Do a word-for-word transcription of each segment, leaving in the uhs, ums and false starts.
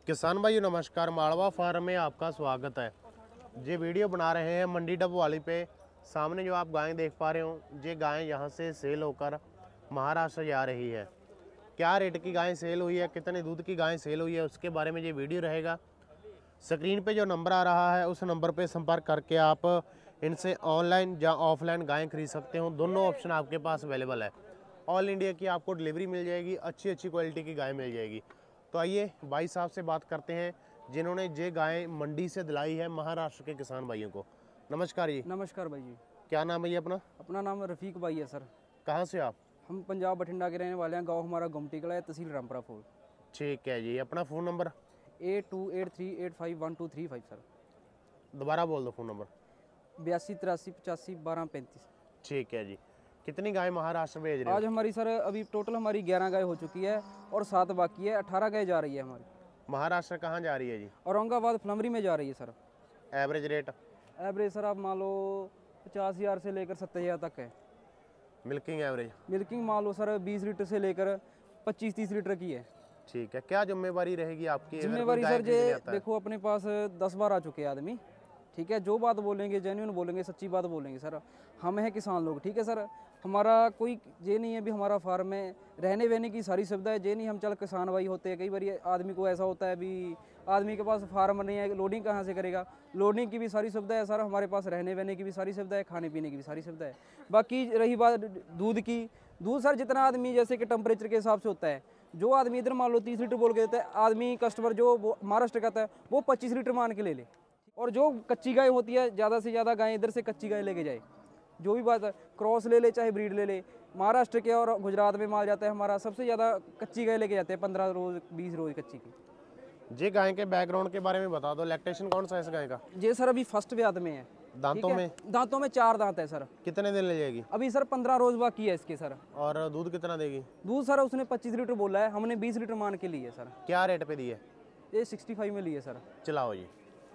किसान भाइयों नमस्कार, मालवा फार्म में आपका स्वागत है। ये वीडियो बना रहे हैं मंडी डबवाली पे। सामने जो आप गायें देख पा रहे हो, ये गायें यहाँ से सेल होकर महाराष्ट्र जा रही है। क्या रेट की गायें सेल हुई है, कितने दूध की गायें सेल हुई है, उसके बारे में ये वीडियो रहेगा। स्क्रीन पे जो नंबर आ रहा है उस नंबर पे संपर्क करके आप इनसे ऑनलाइन या ऑफलाइन गायें खरीद सकते हो। दोनों ऑप्शन आपके पास अवेलेबल है। ऑल इंडिया की आपको डिलीवरी मिल जाएगी, अच्छी अच्छी क्वालिटी की गाय मिल जाएगी। तो आइए भाई साहब से बात करते हैं जिन्होंने ये गायें मंडी से दिलाई है महाराष्ट्र के किसान भाइयों को। नमस्कार जी। नमस्कार भाई जी। क्या नाम है ये अपना? अपना नाम रफ़ीक भाई है सर। कहाँ से आप? हम पंजाब बठिंडा के रहने वाले हैं। गांव हमारा गुमटी कला है, तहसील रामपुरा फूल। ठीक है जी। अपना phone number? Eight two eight three eight five one two three five sir. दोबारा बोल दो फ़ोन नंबर। बयासी तिरासी पचासी बारह पैंतीस। ठीक है जी। कितनी गाय महाराष्ट्र भेज रहे हो? आज हमारी सर अभी टोटल हमारी ग्यारह गाय हो चुकी है और सात बाकी है। अठारह गाय जा रही है हमारी। महाराष्ट्र कहाँ जा रही है जी? औरंगाबाद फलमरी में जा रही है sir. Average rate? Average sir आप मान लो पचास हज़ार से लेकर सत्तर हज़ार तक है। Milking average? मिल्किंग मान लो सर बीस लीटर से लेकर पच्चीस तीस लीटर की है। ठीक है। क्या जिम्मेवारी रहेगी आपकी? जिम्मेवारी सर ये देखो, अपने पास दस बार आ चुके हैं आदमी, ठीक है। जो बात बोलेंगे जेन्युइन बोलेंगे, सच्ची बात बोलेंगे सर। हम हैं किसान लोग, ठीक है सर। हमारा कोई ये नहीं है भी हमारा फार्म में रहने वहने की सारी सुविधा है। ये नहीं हम चल किसान भाई होते हैं। कई बार आदमी को ऐसा होता है भी आदमी के पास फार्म नहीं है, लोडिंग कहाँ से करेगा। लोडिंग की भी सारी सुविधा है सर हमारे पास, रहने वहने की भी सारी सुविधा है, खाने पीने की भी सारी सुविधा है। बाकी रही बात दूध की, दूध सर जितना आदमी जैसे कि टेम्परेचर के हिसाब से होता है। जो आदमी इधर मान लो तीस लीटर बोल के देता है, आदमी कस्टमर जो महाराष्ट्र का है वो पच्चीस लीटर मान के ले ले। और जो कच्ची गाय होती है, ज़्यादा से ज़्यादा गाय इधर से कच्ची गाय लेके जाए। जो भी बात है, क्रॉस ले ले चाहे ब्रीड ले ले। महाराष्ट्र के और गुजरात में माल जाता है हमारा, सबसे ज़्यादा कच्ची गाय लेके जाते हैं, पंद्रह रोज बीस रोज कच्ची की। जी गाय के बैकग्राउंड के बारे में बता दो। लैक्टेशन कौन सा है इस गाय का? ये सर अभी फर्स्ट ब्यात में है। दांतों में? दांतों में चार दांत है सर। कितने दिन ले जाएगी? अभी सर पंद्रह रोज बाकी है इसके सर। और दूध कितना देगी? दूध सर उसने पच्चीस लीटर बोला है, हमने बीस लीटर मान के लिए सर। क्या रेट पे दी है? ये सिक्सटी फाइव में लिए सर। चलाओ जी।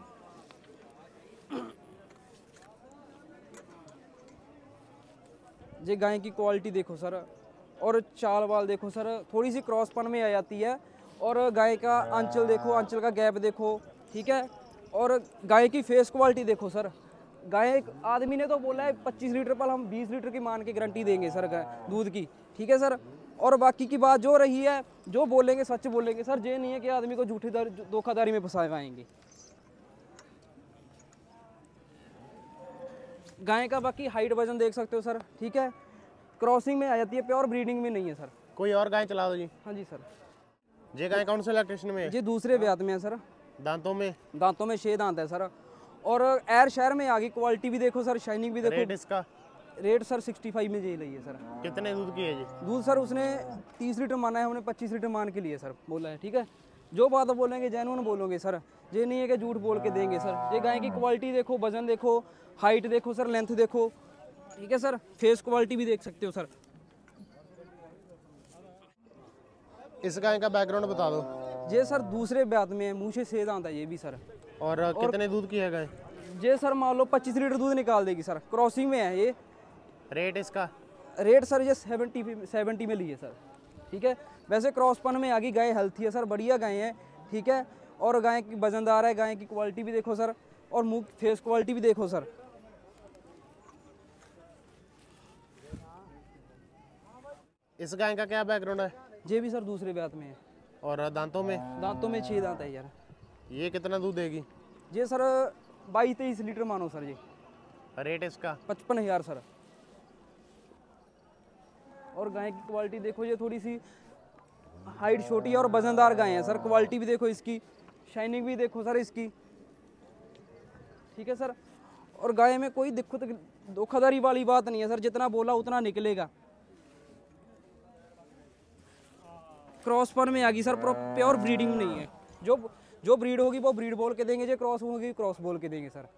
ये गाय की क्वालिटी देखो सर, और चाल वाल देखो सर, थोड़ी सी क्रॉसपन में आ जाती है। और गाय का आंचल देखो, आंचल का गैप देखो, ठीक है। और गाय की फेस क्वालिटी देखो सर। गाय आदमी ने तो बोला है पच्चीस लीटर पर हम बीस लीटर की मान के गारंटी देंगे सर दूध की, ठीक है सर। और बाकी की बात जो रही है, जो बोलेंगे सच बोलेंगे सर। ये नहीं है कि आदमी को झूठी धोखाधड़ी में फंसा पाएंगे। गाय का बाकी हाइट वजन देख सकते हो सर, ठीक है। क्रॉसिंग में आ जाती है, प्योर ब्रीडिंग में नहीं है सर। कोई और गाय चला दो जी। हाँ जी सर। ये गाय कौन से लैक्टेशन में है? ये दूसरे ब्यात में है सर। दांतों में? दांतों में छह दांत है सर। और एयर शहर में आ गई। क्वालिटी भी देखो सर, शाइनिंग भी देखो। रेट इसका? रेट सर सिक्सटी फाइव में ये लई है सर। कितने दूध की है जी? दूध सर उसने तीस लीटर माना है, हमने पच्चीस लीटर मान के लिए सर बोला है, ठीक है। जो बात बोलेंगे जेन्युइन बोलोगे सर। ये नहीं है कि झूठ बोल के देंगे सर। ये गाय की क्वालिटी देखो, वजन देखो, हाइट देखो सर, लेंथ देखो, ठीक है सर। फेस क्वालिटी भी देख सकते हो सर। इस गाय का बैकग्राउंड बता दो। ये सर दूसरे ब्यात में है, मुँह से छह दांत है ये भी सर। और, और कितने दूध की है गाय? ये सर मान लो पच्चीस लीटर दूध निकाल देगी सर। क्रॉसिंग में है ये। रेट इसका? रेट सर ये सेवेंटी सेवेंटी में लिए सर, ठीक है। वैसे क्रॉसपन में आ गई गाय, हेल्थी है सर, बढ़िया गाय है, ठीक है। और गाय की वजनदार है। गाय की क्वालिटी भी देखो सर, और मुंह फेस क्वालिटी भी देखो सर। इस गाय का क्या बैकग्राउंड है? ये भी सर दूसरे ब्यात में है। और दांतों में? दांतों में छह दांत है यार। ये कितना दूध देगी? ये सर बाईस तेईस लीटर मानो सर जी। रेट इसका? पचपन हजार सर। और गाय की क्वालिटी देखो, ये थोड़ी सी हाइट छोटी है और वजनदार गाय है सर। क्वालिटी भी देखो इसकी, शाइनिंग भी देखो सर इसकी, ठीक है सर। और गाय में कोई दिक्कत धोखाधड़ी वाली बात नहीं है सर। जितना बोला उतना निकलेगा। क्रॉसपन में आ गई सर, प्योर ब्रीडिंग नहीं है। जो जो ब्रीड होगी वो ब्रीड बोल के देंगे, जो क्रॉस होगी क्रॉस बोल के देंगे सर।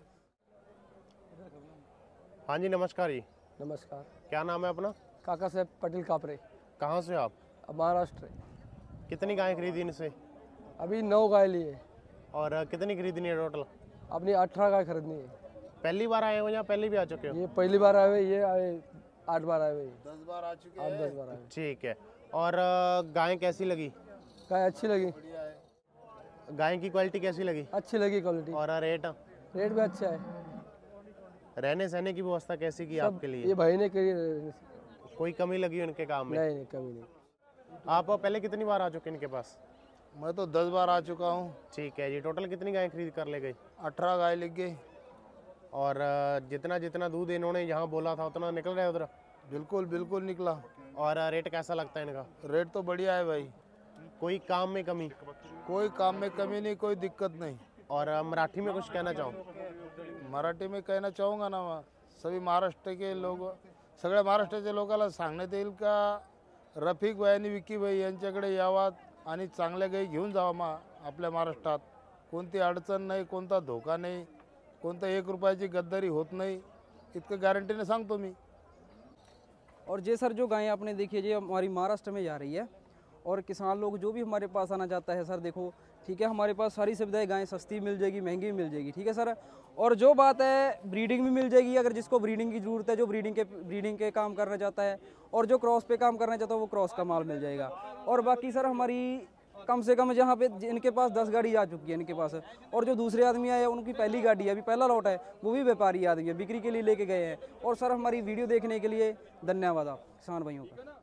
हाँ जी नमस्कार जी। नमस्कार। क्या नाम है अपना? काका साहब पटेल कापरे। कहाँ से आप? महाराष्ट्र। कितनी गाय खरीदी इनसे? अभी नौ गाय लिए। और कितनी खरीदनी है टोटल? अपनी अठारह गाय खरीदनी है। पहली बार आए हो या पहले भी आ चुके हो? ये पहली बार आए हुए, ये आए आठ बार आए हुए, दस बार आ चुके आप दस बार आए। ठीक है। और गाय कैसी लगी? गाय अच्छी लगी। गाय की क्वालिटी कैसी लगी अच्छी लगी क्वालिटी, और रेट? रेट भी अच्छा है। रहने सहने की व्यवस्था कैसी की सब आपके लिए? ये भाई ने करी, नहीं कोई कमी लगी उनके काम में? नहीं कमी नहीं। आप पहले कितनी बार आ चुके इनके पास? मैं तो दस बार आ चुका हूँ। ठीक है जी। टोटल कितनी गाय खरीद कर ले गई? अठारह गाय लिख गई। और अ, जितना जितना दूध इन्होंने यहाँ बोला था उतना निकल रहा है उधर? बिल्कुल बिल्कुल निकला। और अ, रेट कैसा लगता है इनका? रेट तो बढ़िया है भाई, कोई काम में कमी? कोई काम में कमी नहीं, कोई दिक्कत नहीं। और अ, मराठी में कुछ कहना चाहूँ? मराठी में कहना चाहूँगा ना, मैं सभी महाराष्ट्र के लोग, सगळ्या महाराष्ट्राच्या लोकांना सांगण्यात येईल का रफिक भाई आणि विकी भाई यांच्याकडे यावा आणि चांगल्या गाई घेऊन जावा मा आपल्या महाराष्ट्रात। कोणती अडचण नाही, कोणता धोका नाही, कोणता एक रुपयाची गद्दारी होत नाही, इतकं गॅरंटीने सांगतो मी। और ये सर जो गायें आपने देखी है, ये हमारी महाराष्ट्र में जा रही है। और किसान लोग जो भी हमारे पास आना चाहता है सर, देखो ठीक है, हमारे पास सारी सुविधाएं, गायें सस्ती मिल जाएगी, महंगी भी मिल जाएगी, ठीक है सर। और जो बात है ब्रीडिंग भी मिल जाएगी, अगर जिसको ब्रीडिंग की ज़रूरत है, जो ब्रीडिंग के ब्रीडिंग के काम करना चाहता है, और जो क्रॉस पे काम करना चाहता है वो क्रॉस का माल मिल जाएगा। और बाकी सर हमारी कम से कम यहाँ पे इनके पास दस गाड़ी आ चुकी है इनके पास। और जो दूसरे आदमी आए उनकी पहली गाड़ी है, अभी पहला लौट है, वो भी व्यापारी आदमी है, बिक्री के लिए लेके गए हैं। और सर हमारी वीडियो देखने के लिए धन्यवाद आप किसान भाइयों का।